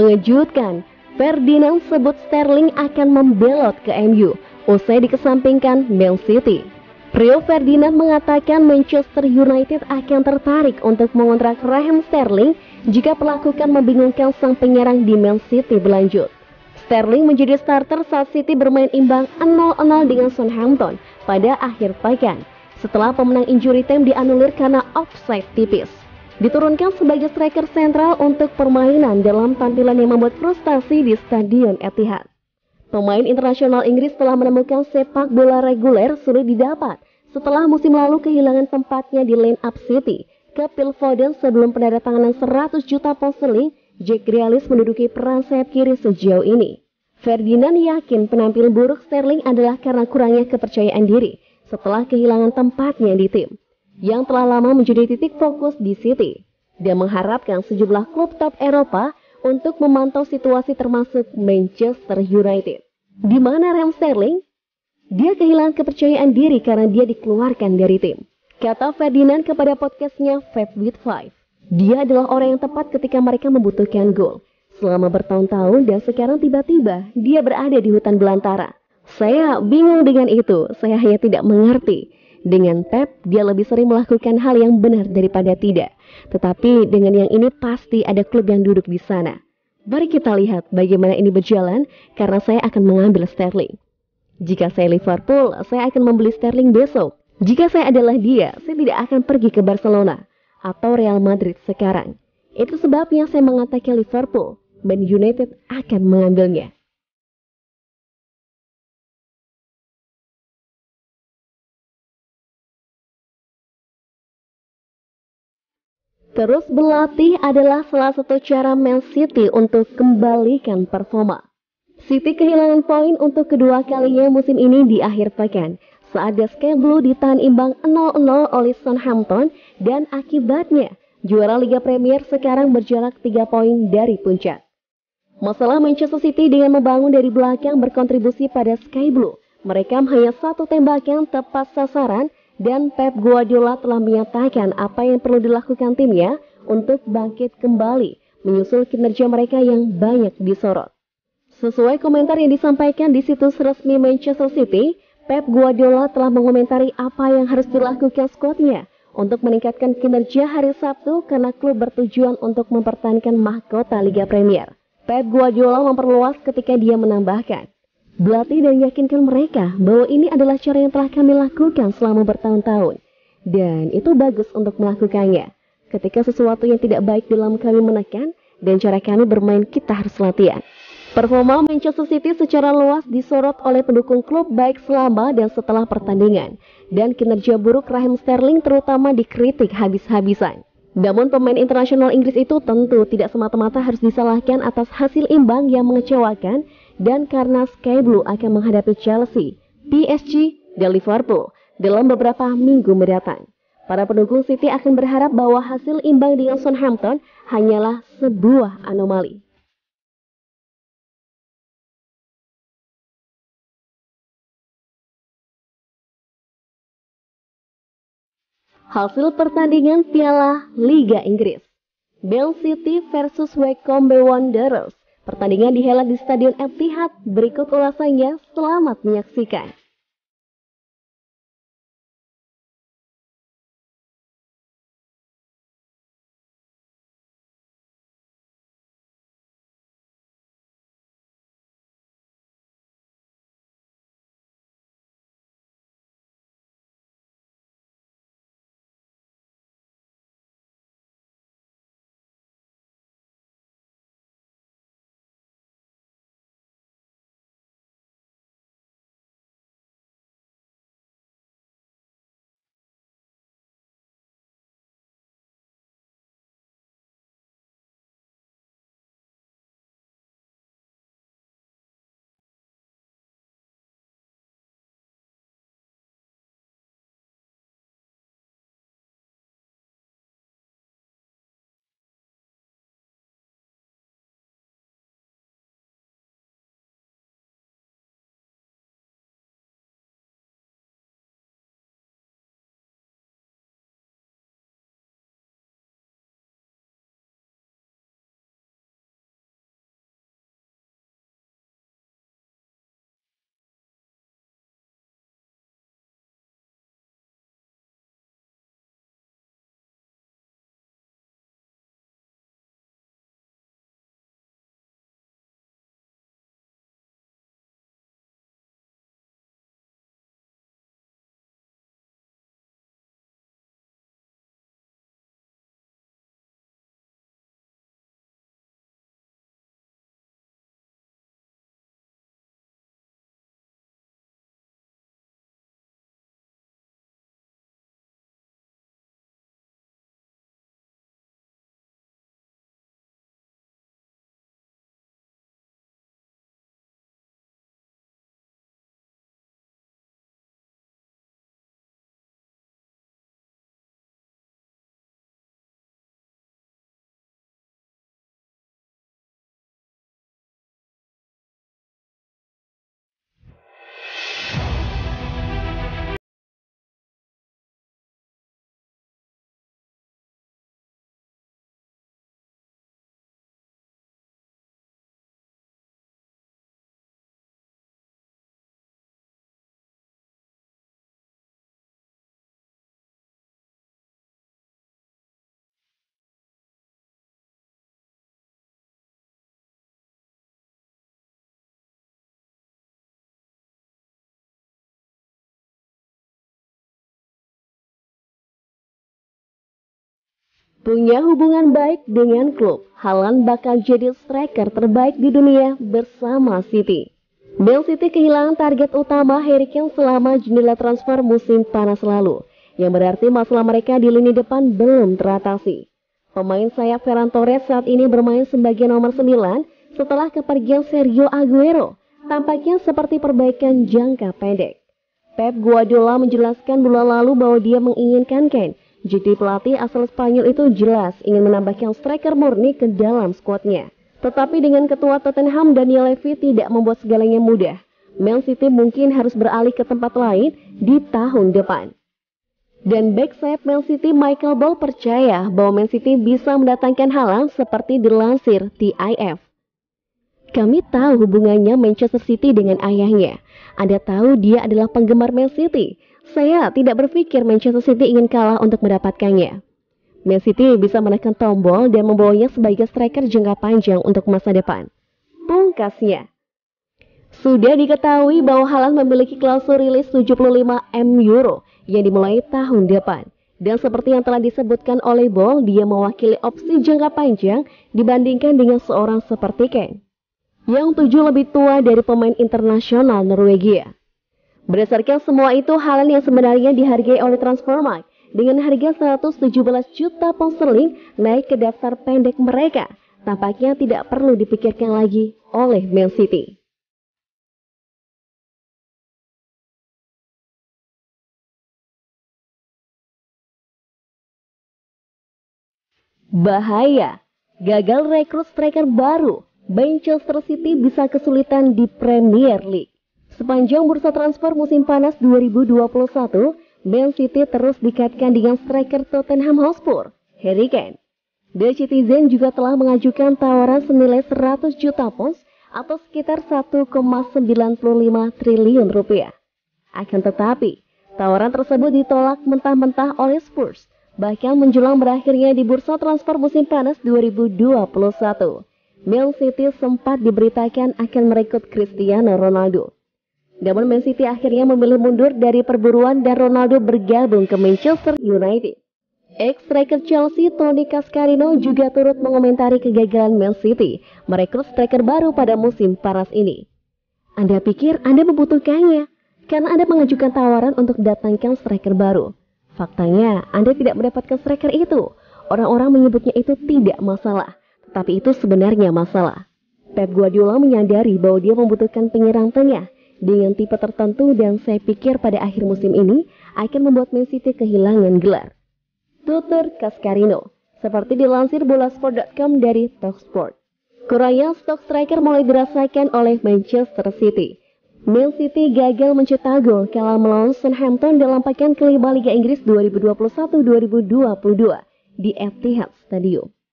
Mengejutkan, Ferdinand sebut Sterling akan membelot ke MU usai dikesampingkan Man City. Rio Ferdinand mengatakan Manchester United akan tertarik untuk mengontrak Raheem Sterling jika perlakukan membingungkan sang penyerang di Man City berlanjut. Sterling menjadi starter saat City bermain imbang 0-0 dengan Southampton pada akhir pekan setelah pemenang injury time dianulir karena offside tipis. Diturunkan sebagai striker sentral untuk permainan dalam tampilan yang membuat frustasi di Stadion Etihad. Pemain internasional Inggris telah menemukan sepak bola reguler sulit didapat setelah musim lalu kehilangan tempatnya di line-up City ke Phil Foden sebelum penandatanganan 100 juta pound sterling. Jack Grealish menduduki peran sayap kiri sejauh ini. Ferdinand yakin penampilan buruk Sterling adalah karena kurangnya kepercayaan diri setelah kehilangan tempatnya di tim yang telah lama menjadi titik fokus di City, dan mengharapkan sejumlah klub top Eropa untuk memantau situasi termasuk Manchester United. Di mana Raheem Sterling? Dia kehilangan kepercayaan diri karena dia dikeluarkan dari tim. Kata Ferdinand kepada podcastnya Five with Five, dia adalah orang yang tepat ketika mereka membutuhkan gol. Selama bertahun-tahun dan sekarang tiba-tiba dia berada di hutan belantara. Saya bingung dengan itu, saya hanya tidak mengerti. Dengan Pep, dia lebih sering melakukan hal yang benar daripada tidak. Tetapi dengan yang ini pasti ada klub yang duduk di sana. Mari kita lihat bagaimana ini berjalan karena saya akan mengambil Sterling. Jika saya Liverpool, saya akan membeli Sterling besok. Jika saya adalah dia, saya tidak akan pergi ke Barcelona atau Real Madrid sekarang. Itu sebabnya saya mengatakan Liverpool, Man United akan mengambilnya. Terus berlatih adalah salah satu cara Man City untuk kembalikan performa. City kehilangan poin untuk kedua kalinya musim ini di akhir pekan saat The Sky Blue ditahan imbang 0-0 oleh Southampton, dan akibatnya juara Liga Premier sekarang berjarak 3 poin dari puncak. Masalah Manchester City dengan membangun dari belakang berkontribusi pada Sky Blue. Mereka hanya satu tembakan tepat sasaran, dan Pep Guardiola telah menyatakan apa yang perlu dilakukan timnya untuk bangkit kembali menyusul kinerja mereka yang banyak disorot. Sesuai komentar yang disampaikan di situs resmi Manchester City, Pep Guardiola telah mengomentari apa yang harus dilakukan skuadnya untuk meningkatkan kinerja hari Sabtu karena klub bertujuan untuk mempertahankan mahkota Liga Premier. Pep Guardiola memperluas ketika dia menambahkan, "Berlatih dan yakinkan mereka bahwa ini adalah cara yang telah kami lakukan selama bertahun-tahun. Dan itu bagus untuk melakukannya. Ketika sesuatu yang tidak baik dalam kami menekan, dan cara kami bermain kita harus latihan." Performa Manchester City secara luas disorot oleh pendukung klub baik selama dan setelah pertandingan, dan kinerja buruk Raheem Sterling terutama dikritik habis-habisan. Namun pemain internasional Inggris itu tentu tidak semata-mata harus disalahkan atas hasil imbang yang mengecewakan, dan karena Sky Blue akan menghadapi Chelsea, PSG, dan Liverpool dalam beberapa minggu mendatang. Para pendukung City akan berharap bahwa hasil imbang dengan Southampton hanyalah sebuah anomali. Hasil pertandingan Piala Liga Inggris. Man City versus Wycombe Wanderers. Pertandingan dihelat di Stadion Etihad. Berikut ulasannya, selamat menyaksikan. Punya hubungan baik dengan klub, Haaland bakal jadi striker terbaik di dunia bersama City. Man City kehilangan target utama Harry Kane selama jendela transfer musim panas lalu, yang berarti masalah mereka di lini depan belum teratasi. Pemain sayap Ferran Torres saat ini bermain sebagai nomor 9 setelah kepergian Sergio Aguero, tampaknya seperti perbaikan jangka pendek. Pep Guardiola menjelaskan bulan lalu bahwa dia menginginkan Kane. Jadi pelatih asal Spanyol itu jelas ingin menambahkan striker murni ke dalam skuadnya. Tetapi dengan ketua Tottenham Daniel Levy tidak membuat segalanya mudah. Man City mungkin harus beralih ke tempat lain di tahun depan. Dan back sayap Man City Michael Ball percaya bahwa Man City bisa mendatangkan Haaland seperti dilansir TIF. Kami tahu hubungannya Manchester City dengan ayahnya. Anda tahu dia adalah penggemar Man City. Saya tidak berpikir Manchester City ingin kalah untuk mendapatkannya. Man City bisa menekan tombol dan membawanya sebagai striker jangka panjang untuk masa depan. Pungkasnya. Sudah diketahui bahwa Haaland memiliki klausul rilis 75 M euro yang dimulai tahun depan. Dan seperti yang telah disebutkan oleh Ball, dia mewakili opsi jangka panjang dibandingkan dengan seorang seperti Kane, yang 7 lebih tua dari pemain internasional Norwegia. Berdasarkan semua itu, Haaland yang sebenarnya dihargai oleh Transfermarkt dengan harga 117 juta pound sterling naik ke daftar pendek mereka. Tampaknya tidak perlu dipikirkan lagi oleh Man City. Bahaya, gagal rekrut striker baru. Manchester City bisa kesulitan di Premier League. Sepanjang bursa transfer musim panas 2021, Man City terus dikaitkan dengan striker Tottenham Hotspur, Harry Kane. The Citizen juga telah mengajukan tawaran senilai 100 juta pounds atau sekitar 1,95 triliun rupiah. Akan tetapi, tawaran tersebut ditolak mentah-mentah oleh Spurs, bahkan menjelang berakhirnya di bursa transfer musim panas 2021. Man City sempat diberitakan akan merekrut Cristiano Ronaldo. Namun Man City akhirnya memilih mundur dari perburuan dan Ronaldo bergabung ke Manchester United. Ex-striker Chelsea Tony Cascarino juga turut mengomentari kegagalan Man City merekrut striker baru pada musim panas ini. Anda pikir Anda membutuhkannya karena Anda mengajukan tawaran untuk datangkan striker baru. Faktanya Anda tidak mendapatkan striker itu. Orang-orang menyebutnya itu tidak masalah, tetapi itu sebenarnya masalah. Pep Guardiola menyadari bahwa dia membutuhkan penyerang tengah dengan tipe tertentu dan saya pikir pada akhir musim ini akan membuat Man City kehilangan gelar. Tutur Cascarino, seperti dilansir bolasport.com dari Talksport. Kurangnya stok striker mulai dirasakan oleh Manchester City. Man City gagal mencetak gol kalah melawan Southampton dalam pekan kelima Liga Inggris 2021-2022 di Etihad Stadium.